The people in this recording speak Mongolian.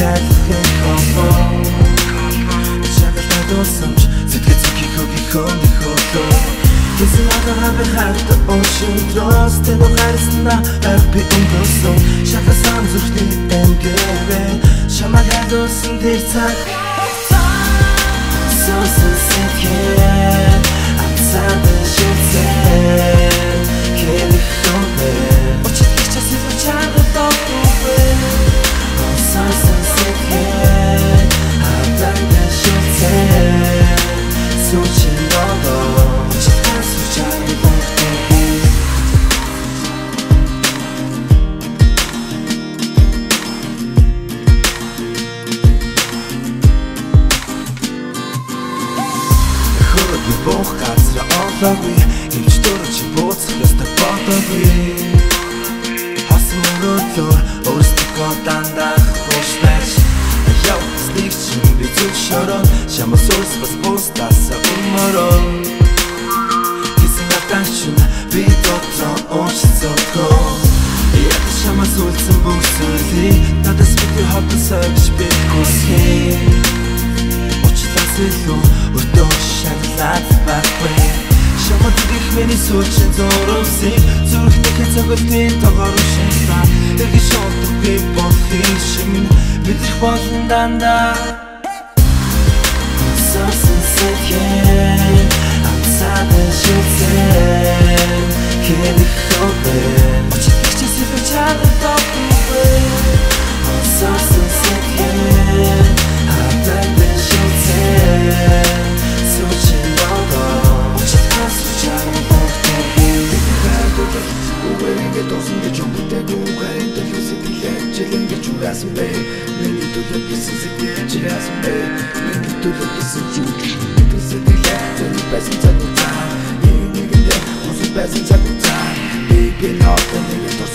тайлахын холбоо шагалтай дуусамж сэтгэл зүгийнхөө гихөөний хөлөө Гэсэн надаа би хайртай ocean trust Тэнд хайрсана би өнгөрсөн Шатасан зүрхний эмгэрээ Шамаг хайдуулсан тэр цаг Hoosorson setgel Амцааны шүлцэн Кэрих хөвэ Очит хичээс ивчаард тогтувэ Hoosorson setgel Амцааны шүлцэн Сүчин додоо Бог газар олоогүй Эмч дөрөж бууцах ёстой бодоогүй Хасан мөрөдлөөр өөрсдөө дандаа хош байж Явцлыг чинь би зөвшөөрөн Шамаас өөрс бас бустасаа өмөрөө Гэсэн атанчин би дотроо уучлцоохоо Яг шамаас үлдсэн бүх зүйлийг Надаас бидний хотосоо гэж би хүсхий Учлаас илүү өртөө шаглаад байхгүй Шамад идэх миний сүүчин зурвсыг Зүрхний хэцэгэлтийн тоогоор шимта Эргэж шондохгүй болохыг шимэн Мэдрэх болон дандаа Hoosorson setgel Амцааны шүлцэн Кэрих хөвэ Очит хичээс ивчаард тогтувэ Hoosorson setgel Амцааны шүлцэн Сүчин додоо Очит хасчаар тогтувэ Үгээрээ досон гэж өмдөг үгээр төлөв сэтгэлээ Жилэн гэж угаасан бэ Миний төлөв гэсэн сэтгэл чирээсэн бэ Миний төлөв гэсэн чирээсэн сэтгэлээ Зөв байсан цаг уцаа Нэгэндээ хонсон байсан цаг уцаа Би би нотон нэгэ